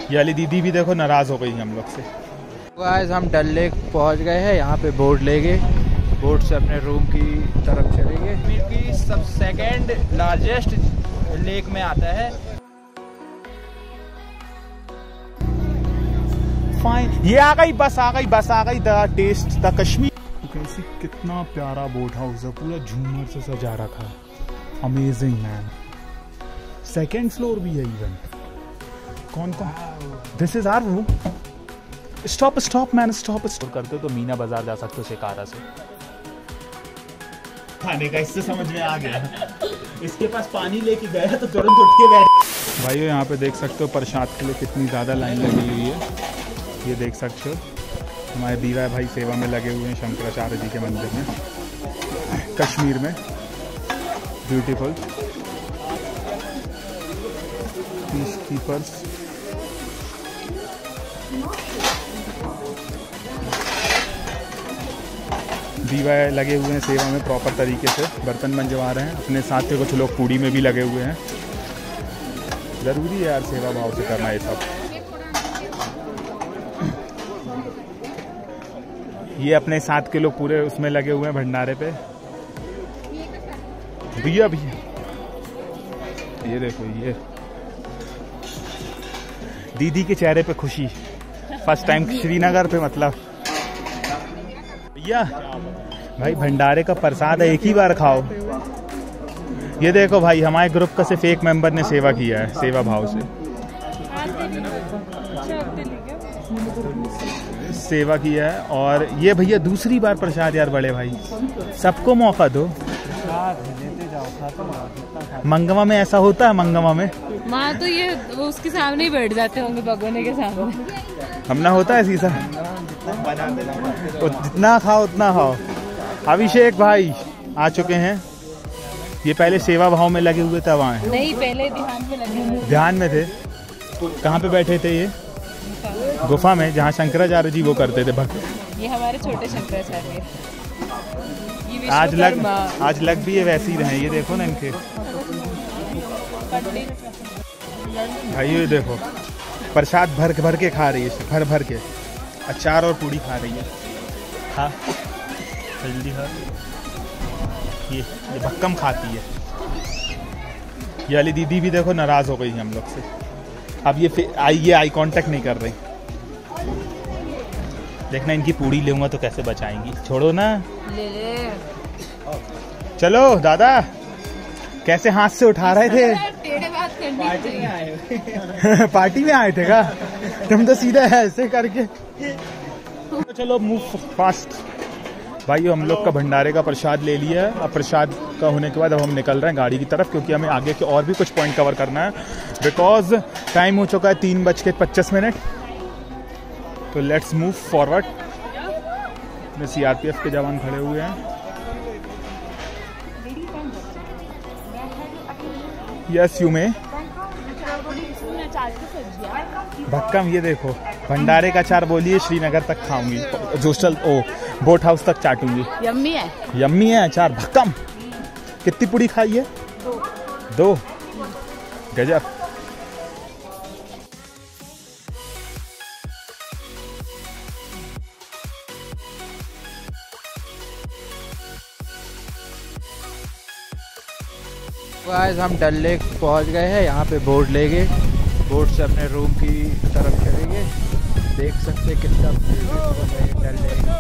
ये वाली दीदी भी देखो नाराज हो गई हम लोग से। गाइस हम डल लेक पहुंच गए हैं। यहाँ पे बोट लेंगे, बोट से अपने रूम की तरफ चलेंगे। कश्मीर की सब सेकेंड लार्जेस्ट लेक में आता है। फाइन, ये आ गई बस, आ गई बस, आ गई द टेस्ट द कश्मीर। कैसी कितना प्यारा बोट हाउस है, पूरा झूमर से सजा रखा है। Amazing man. सेकेंड फ्लोर भी है इवन। कौन this is our room. Stop stop man, stop stop करते तो मीना बाजार जा सकते हो शिकारा से खाने का। इससे समझ में आ गया, इसके पास पानी लेके गया तो तुरंत उठ के बैठ। भाइयों यहाँ पे देख सकते हो प्रसाद के लिए कितनी ज़्यादा लाइन लगी हुई है। ये देख सकते हो हमारे बीवा भाई सेवा में लगे हुए हैं शंकराचार्य जी के मंदिर में कश्मीर में। Beautiful peace keepers. दीवा लगे हुए हैं सेवा में प्रॉपर तरीके से, बर्तन मंजवा रहे हैं। अपने साथ के कुछ लोग पूड़ी में भी लगे हुए हैं। ज़रूरी है यार सेवा भाव से करना ये सब। ये अपने साथ के लोग पूरे उसमें लगे हुए हैं भंडारे पे। भैया भैया ये देखो, ये दीदी के चेहरे पे खुशी। फर्स्ट टाइम श्रीनगर पे, मतलब भैया भाई भंडारे का प्रसाद है, एक ही बार खाओ। ये देखो भाई हमारे ग्रुप का सिर्फ एक मेंबर ने सेवा किया है सेवा भाव से। सेवा किया है और ये भैया दूसरी बार प्रसाद। यार बड़े भाई सबको मौका दो। मंगवा में ऐसा होता है? मंगवा में माँ तो ये वो उसके सामने ही बैठ जाते होंगे भगवान के सामने। हमने होता है सीसा, जितना खाओ उतना खाओ। अभिषेक भाई आ चुके हैं। ये पहले सेवा भाव में लगे हुए थे, वहाँ नहीं पहले ध्यान में लगे हुए। ध्यान में थे। कहाँ पे बैठे थे? ये गुफा में, जहाँ शंकराचार्य जी वो करते थे भक्त। ये हमारे छोटे शंकराचार्य। आज लग भी ये वैसे ही रहे। ये देखो ना इनके भाई, ये देखो प्रसाद भर के खा रही है, भर के अचार और पूड़ी खा रही है। हाँ जल्दी खा। ये भक्कम खाती है। ये वाली दीदी भी देखो नाराज हो गई हम लोग से। अब ये आई कांटेक्ट नहीं कर रही। देखना इनकी पूड़ी लूंगा तो कैसे बचाएंगी। छोड़ो ना, ले। चलो दादा, कैसे हाथ से उठा रहे थे? पार्टी में आए पार्टी में आए थे का? तुम तो सीधा ऐसे करके। चलो मूव फास्ट। भाई हम लोग का भंडारे का प्रसाद ले लिया है। अब प्रसाद का होने के बाद अब हम निकल रहे हैं गाड़ी की तरफ, क्योंकि हमें आगे के और भी कुछ पॉइंट कवर करना है। बिकॉज टाइम हो चुका है 3:25। तो लेट्स मूव फॉरवर्ड। में सीआरपीएफ के जवान खड़े हुए हैं। यस यू में भक्कम। ये देखो भंडारे का अचार बोलिए श्रीनगर तक खाऊंगी, जोस्टल बोट हाउस तक चाटूंगी। यम्मी है, यम्मी है अचार भक्कम। कितनी पूड़ी खाई है? 2। गजब। गाइस हम डल लेक पहुंच गए हैं। यहाँ पे बोट लेंगे, बोट से अपने रूम की तरफ चलेंगे। देख सकते कितना डल लेक।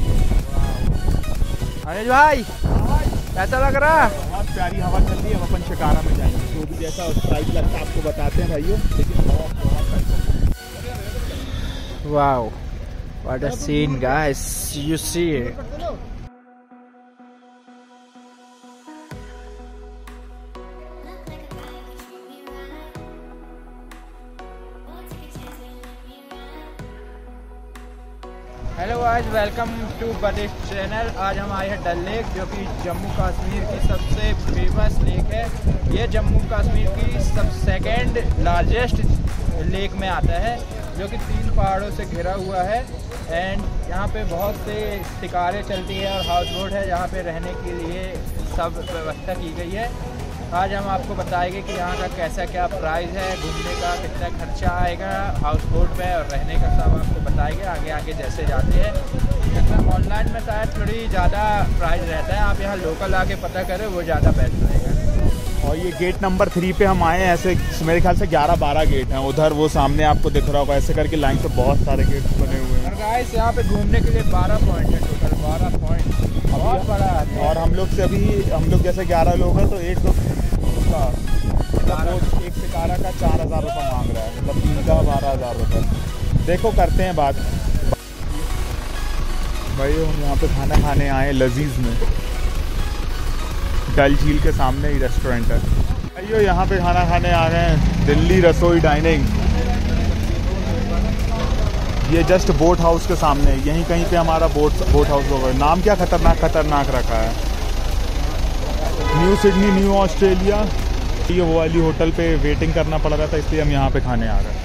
अनिल भाई कैसा लग रहा है? बहुत प्यारी हवा चल रही है। अब अपन शिकारा में जाएंगे, तो भी जैसा टाइप लगता है आपको बताते हैं भाइयों। लेकिन wow, what a scene guys, you see it. Hello guys, welcome to Badish channel. आज हम आए हैं डल लेक, जो कि जम्मू कश्मीर की सबसे फेमस लेक है। ये जम्मू कश्मीर की सेकेंड लार्जेस्ट लेक में आता है, जो कि 3 पहाड़ों से घिरा हुआ है। एंड यहाँ पे बहुत से शिकारें चलती है और हाउस बोट है, जहाँ पे रहने के लिए सब व्यवस्था की गई है। आज हम आपको बताएंगे कि यहाँ का कैसा क्या प्राइस है, घूमने का कितना खर्चा आएगा हाउस बोट पे और रहने का सब आपको बताएंगे आगे आगे जैसे जाते हैं। जैसे ऑनलाइन में शायद थोड़ी ज़्यादा प्राइस रहता है, आप यहाँ लोकल आके पता करें वो ज़्यादा बेस्ट रहेगा। और ये गेट नंबर 3 पे हम आए हैं। ऐसे मेरे ख्याल से 11-12 गेट हैं उधर, वो सामने आपको दिख रहा होगा। ऐसे करके लाइन से बहुत सारे गेट बने हुए हैं। और गाइस यहाँ पे घूमने के लिए 12 पॉइंट है, टोटल 12 पॉइंट, बहुत बड़ा है। और हम लोग जैसे 11 लोग हैं तो एक शिकारा का 4,000 रुपये मांग रहा है, मतलब 3 का 12,000 रुपये। देखो करते हैं बात। भाई हम यहाँ पे खाना खाने आए लजीज में, डल झील के सामने ही रेस्टोरेंट है। भाइयों यहाँ पे खाना खाने आ गए हैं, दिल्ली रसोई डाइनिंग। ये जस्ट बोट हाउस के सामने, यहीं कहीं पे हमारा बोट हाउस होगा। नाम क्या खतरनाक रखा है, न्यू सिडनी न्यू ऑस्ट्रेलिया। ये वो वाली होटल पे वेटिंग करना पड़ रहा था, इसलिए हम यहाँ पे खाने आ गए।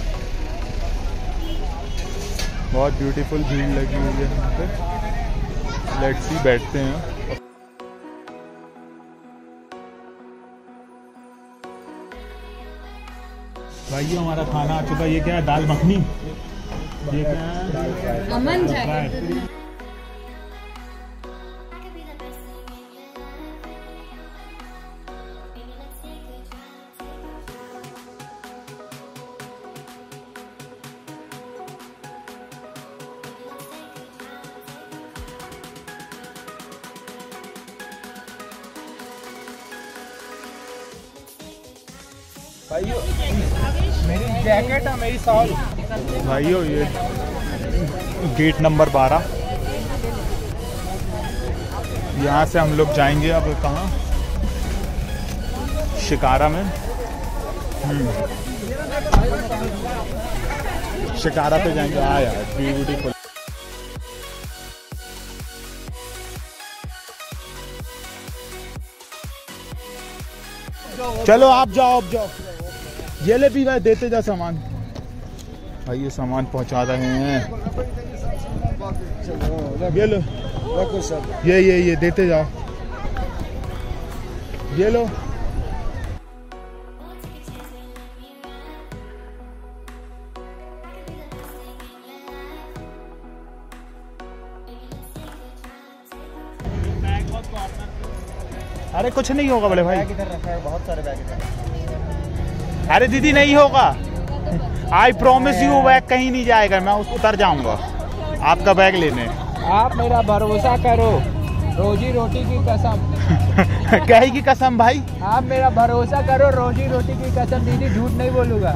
बहुत ब्यूटीफुल भीड़ लगी हुई है यहाँ पे। लेट्स सी, बैठते हैं। भाई हमारा खाना आ चुका है। ये क्या है, दाल मखनी। ये क्या है, अमन जाएगा। भाइयों मेरी जैकेट है, मेरी शॉल। भाइयों ये गेट नंबर 12, यहाँ से हम लोग जाएंगे अब कहाँ, शिकारा में। शिकारा पे जाएंगे। यार ब्यूटीफुल। चलो आप जाओ, ये ले भी भाई, देते जा सामान। भाई ये सामान पहुंचा रहे हैं, ये लो। ये देते जाओ, ये लो। अरे कुछ नहीं होगा बड़े भाई, इधर रखा है, बहुत सारे बैग इधर। अरे दीदी नहीं होगा, आई प्रॉमिस यू, बैग कहीं नहीं जाएगा, मैं उतर जाऊंगा आपका बैग लेने। आप मेरा भरोसा करो, रोजी रोटी की कसम। कहीं की कसम भाई? आप मेरा भरोसा करो, रोजी रोटी की कसम। दीदी झूठ नहीं बोलूंगा।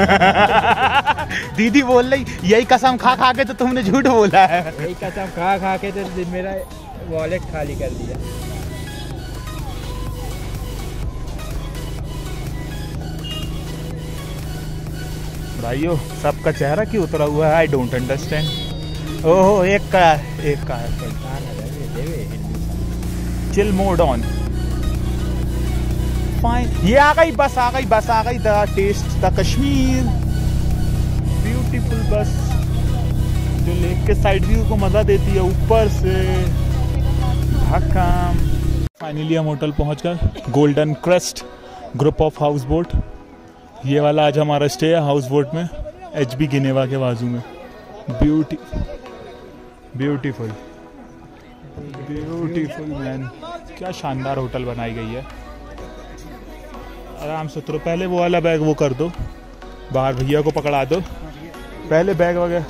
दीदी बोल रही, यही कसम खा खा के तो तुमने झूठ बोला है। यही कसम खा खा के तो मेरा वॉलेट खाली कर दिया। भाइयों सबका चेहरा क्यों उतरा हुआ है, आई डोंट अंडरस्टैंड। ओहो एक का है। Chill mode on. फाइन, ये आ गई बस आ गई the taste the Kashmir. Beautiful बस जो लेक के साइड व्यू को मजा देती है ऊपर से। फाइनली हम होटल पहुंच गए, golden crest group of house boat. ये वाला आज हमारा स्टे है हाउस बोट में, HB गिनेवा के बाजू में। ब्यूटीफुल मैन, क्या शानदार होटल बनाई गई है। आराम से उतरो, पहले वो वाला बैग वो कर दो, बाहर भैया को पकड़ा दो, पहले बैग वगैरह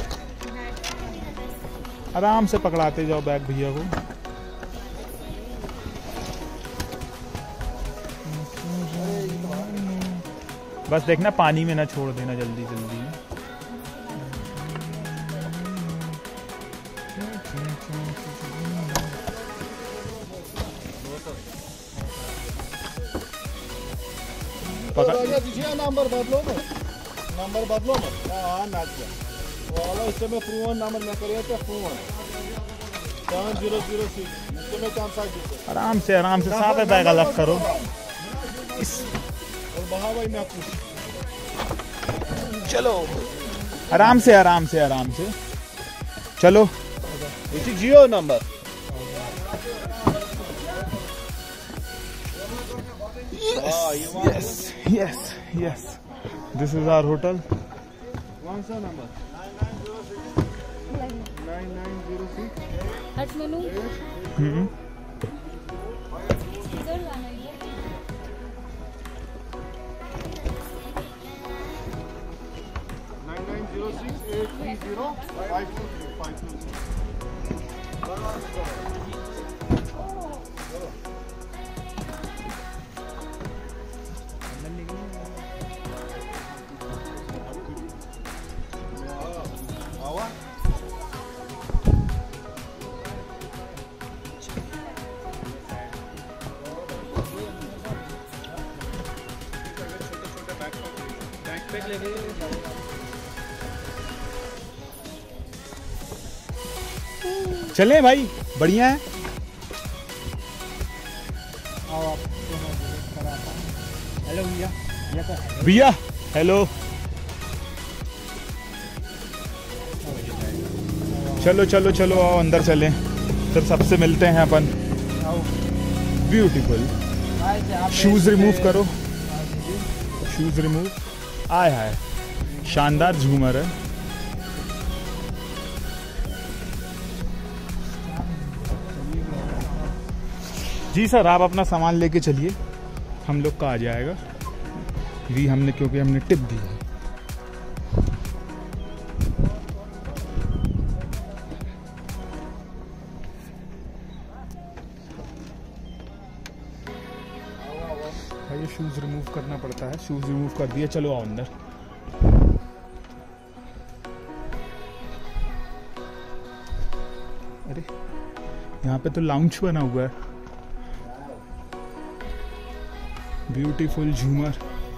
आराम से पकड़ाते जाओ बैग भैया को। बस देखना पानी में ना छोड़ देना जल्दी जल्दी। नंबर बदलो मत। हाँ नाच वाला इससे मैं फोन नंबर में करिए तो फोन 7006 इससे मैं काम साथ। आराम से साफ है, बैग अलग करो। और बहा भाई मैं आपको चलो आराम से चलो। इसी Jio number Yes, yes, yes. This is our hotel. कौन सा नंबर? 9906 हट मेनू हम्म। इधर जाना है। चलें भाई, बढ़िया है। हेलो भैया, भैया हेलो। चलो चलो चलो आओ अंदर चलें, फिर सबसे मिलते हैं अपन। ब्यूटीफुल। शूज रिमूव करो, शूज रिमूव। आय हाय, शानदार झूमर है। जी सर, आप अपना सामान लेके चलिए, हम लोग का आ जाएगा। भी हमने, क्योंकि हमने टिप दी है। भाई ये शूज रिमूव करना पड़ता है। शूज रिमूव कर दिया, चलो आओ अंदर। अरे यहाँ पे तो लाउंज बना हुआ है। ब्यूटीफुल झूमर।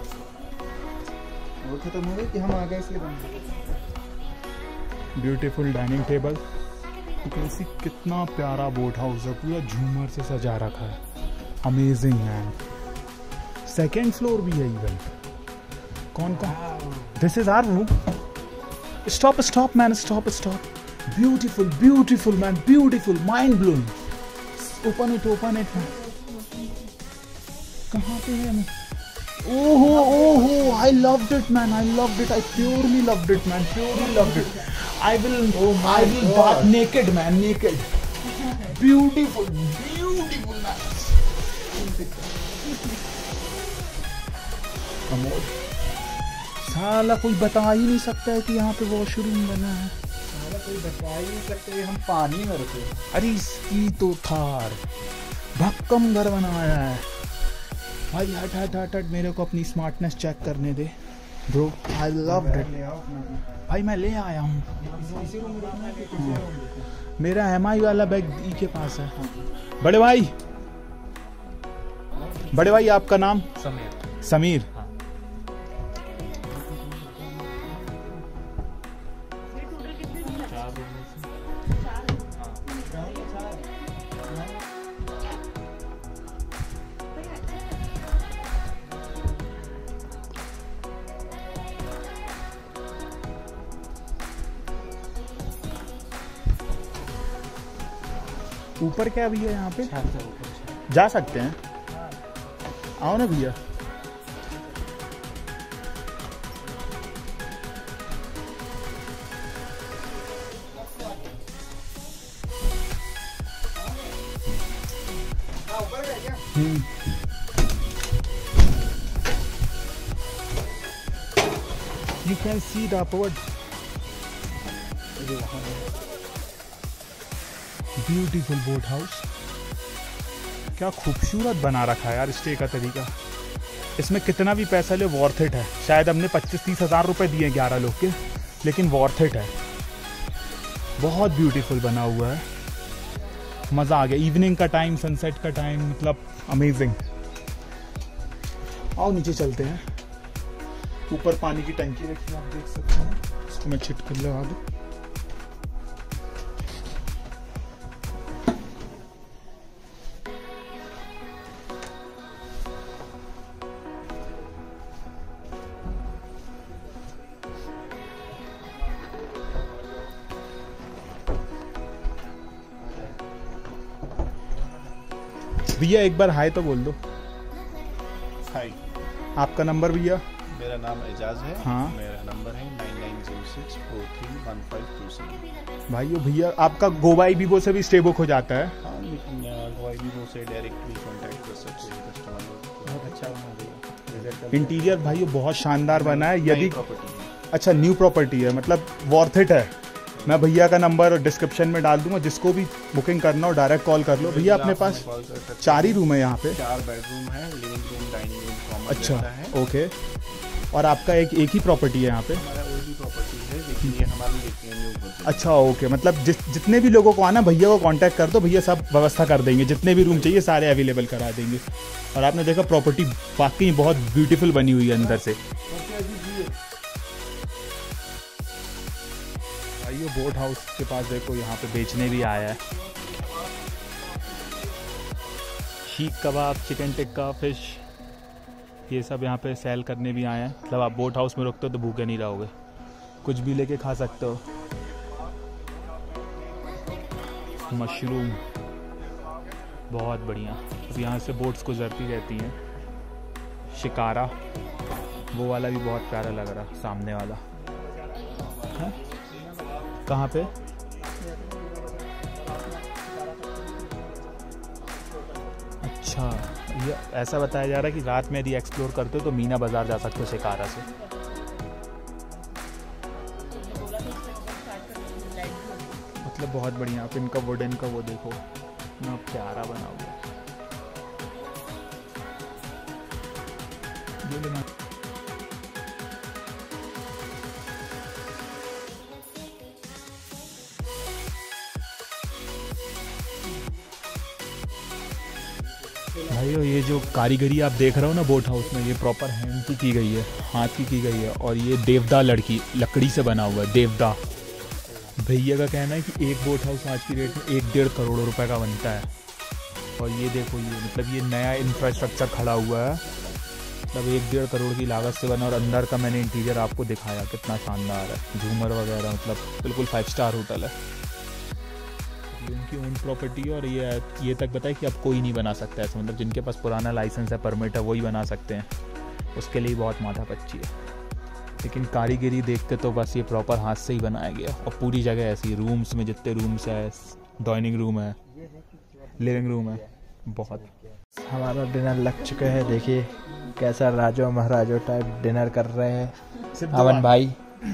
वो खत्म हो गई कि हम आ गए इसलिए बंद। Beautiful dining table. कैसी, कितना प्यारा बोट हाउस है, पूरा झूमर से सजा रखा है। Amazing man. सेकेंड फ्लोर भी है इवन। कौन कौन? This is our room. Stop stop man, stop stop. Beautiful beautiful man, beautiful, mind blowing. Open it, open it. कहाँ पे है? ओहो ओहो, I loved it man, I loved it, I purely loved it man, purely loved it. I will bath naked man, naked. Beautiful beautiful man. Amol, साला कोई बता ही नहीं सकता है कि यहाँ पे वॉशरूम बना है। साला कोई बता ही नहीं सकते, हम पानी में रुके। अरे इसकी तो थार भक्कम घर बनाया है भाई। हट हट हट हट, मेरे को अपनी स्मार्टनेस चेक करने दे ब्रो। आई लव इट भाई, मैं ले आया हूँ। मेरा MI वाला बैग ई के पास है। बड़े भाई, बड़े भाई आपका नाम? समीर। समीर। ऊपर क्या भैया यहाँ पे? जा सकते हैं? आओ ना भैया। You can see the upward. Beautiful boat house. क्या खूबसूरत बना रखा है यार स्टे का तरीका। इसमें कितना भी पैसा ले वॉर्थ इट है। शायद हमने 25-30 हज़ार रुपए दिए 11 लोग के, लेकिन वॉर्थ इट है। बहुत ब्यूटीफुल बना हुआ है, मज़ा आ गया। इवनिंग का टाइम, सनसेट का टाइम, मतलब अमेजिंग। आओ नीचे चलते हैं। ऊपर पानी की टंकी रखी है, आप देख सकते हैं। इसको मैं छिटक लगा दूँ। भैया एक बार हाय तो बोल दो। आपका नंबर भैया? मेरा नाम एजाज है। हाँ। मेरा नंबर है 9906431527। भाइयों भैया आपका गोवाई वीवो से भी स्टे बुक हो जाता है? हाँ, लेकिन गोवाई वीवो से डायरेक्टली कॉन्टैक्ट कर सकते हैं कस्टमर लोग। बहुत अच्छा बना दिया। इंटीरियर भाइयों बहुत शानदार बना है। यदि प्रॉपर्टी है। अच्छा न्यू प्रॉपर्टी है, मतलब वर्थ इट है। मैं भैया का नंबर डिस्क्रिप्शन में डाल दूंगा, जिसको भी बुकिंग करना हो डायरेक्ट कॉल कर लो। भैया अपने पास 4 ही रूम है यहाँ पे? 4 बेडरूम है, living room, dining room common अच्छा है। ओके। और आपका एक ही प्रॉपर्टी है यहाँ पे? हमारा और भी प्रॉपर्टी है, लेकिन ये हमारा न्यू वर्जन। अच्छा ओके, मतलब जितने भी लोगों को आना भैया को कांटेक्ट कर दो, भैया सब व्यवस्था कर देंगे। जितने भी रूम चाहिए सारे अवेलेबल करा देंगे। और आपने देखा प्रॉपर्टी वाकई बहुत ब्यूटीफुल बनी हुई है अंदर से। भाइयों बोट हाउस के पास देखो, यहाँ पे बेचने भी आया है। शीख कबाब, चिकन टिक्का, फिश, ये सब यहाँ पे सेल करने भी आए हैं। मतलब आप बोट हाउस में रुकते हो तो भूखे नहीं रहोगे, कुछ भी लेके खा सकते हो। मशरूम बहुत बढ़िया। अब यहाँ से बोट्स गुजरती रहती हैं। शिकारा वो वाला भी बहुत प्यारा लग रहा, सामने वाला है? कहाँ पे? अच्छा, ये ऐसा बताया जा रहा है कि रात में यदि एक्सप्लोर करते हो तो मीना बाजार जा सकते हो शिकारा से। मतलब बहुत बढ़िया। आप इनका वुडन का वो देखो, इतना प्यारा बना हुआ। ये लेना। भाइयों ये जो कारीगरी आप देख रहे हो ना बोट हाउस में, ये प्रॉपर हैंड की गई है, हाथ की गई है। और ये देवदा लकड़ी से बना हुआ है, देवदा। भैया का कहना है कि एक बोट हाउस आज की रेट में 1-1.5 करोड़ रुपए का बनता है। और ये देखो, ये मतलब ये नया इंफ्रास्ट्रक्चर खड़ा हुआ है, मतलब 1-1.5 करोड़ की लागत से बना। और अंदर का मैंने इंटीरियर आपको दिखाया कितना शानदार है, झूमर वगैरह, मतलब बिल्कुल 5 स्टार होटल है। उनकी ओन प्रॉपर्टी है। और ये तक बताए कि अब कोई नहीं बना सकता ऐसा, मतलब जिनके पास पुराना लाइसेंस है, परमिट है, वही बना सकते हैं। उसके लिए बहुत माथा पच्ची है। लेकिन कारीगरी देखते तो बस ये प्रॉपर हाथ से ही बनाया गया। और पूरी जगह ऐसी, रूम्स में जितने रूम्स है, डाइनिंग रूम है, लिविंग रूम है, बहुत। हमारा डिनर लग चुका है। देखिए कैसा राजा महाराजा टाइप डिनर कर रहे हैं अमन भाई।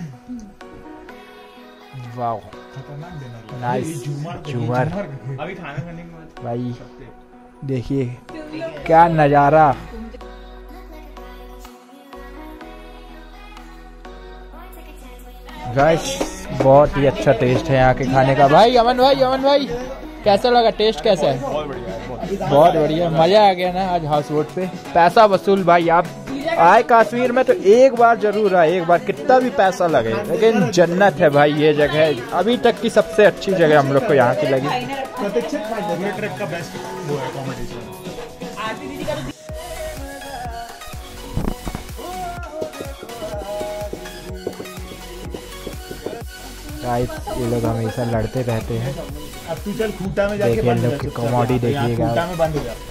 वाह नाइस झूमर अभी खाना खाने के बाद भाई। देखिए क्या नज़ारा। गाइस बहुत ही अच्छा टेस्ट है यहाँ के खाने का। भाई अमन भाई कैसा लगा, टेस्ट कैसा है? बहुत बढ़िया, मजा आ गया ना आज हाउस बोट पे। पैसा वसूल भाई। आप आए कश्मीर में तो एक बार जरूर आए, एक बार कितना भी पैसा लगे, लेकिन जन्नत है भाई ये जगह। अभी तक की सबसे अच्छी जगह हम लोग को यहाँ की लगी। गाइस ये लोग हमेशा लड़ते रहते हैं। अब तू चल खूटा में जाके देखिए लोग की कॉमेडी देखिएगा। खूटा में बंद हो जा।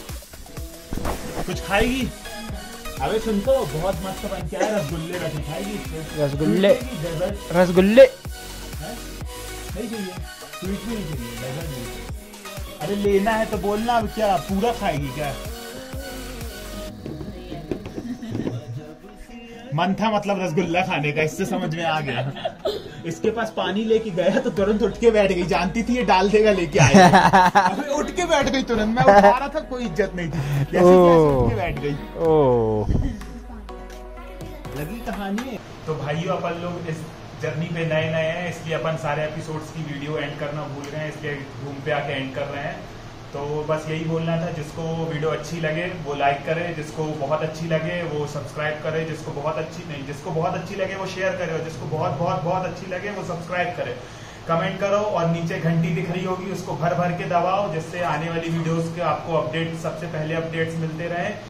कुछ खाएगी? अबे सुन तो, बहुत मस्त बन के आया रसगुल्ले। खाएगी? रसगुल्ले नहीं चाहिए, स्वीट भी नहीं चाहिए, डेजर्ट नहीं चाहिए। अरे लेना है तो बोलना। अब क्या पूरा खाएगी क्या? मन था मतलब रसगुल्ला खाने का, इससे समझ में आ गया। इसके पास पानी लेके गया तो तुरंत उठ के बैठ गई, जानती थी ये डाल देगा, लेके आया। अबे उठ के बैठ गई तुरंत। मैं उठा रहा था, कोई इज्जत नहीं थी, जैसे उठ के बैठ गई। लगी कहानी है। तो भाइयों अपन लोग इस जर्नी पे नए हैं, इसलिए अपन सारे एपिसोड्स की वीडियो एंड करना भूल गए हैं, इसलिए रूम पे आके एंड कर रहे हैं। तो बस यही बोलना था, जिसको वीडियो अच्छी लगे वो लाइक करे, जिसको बहुत अच्छी लगे वो सब्सक्राइब करे, जिसको बहुत अच्छी लगे वो शेयर करे, और जिसको बहुत अच्छी लगे वो सब्सक्राइब करे। कमेंट करो और नीचे घंटी दिख रही होगी, उसको भर के दबाओ, जिससे आने वाली वीडियोस के आपको सबसे पहले अपडेट्स मिलते रहे।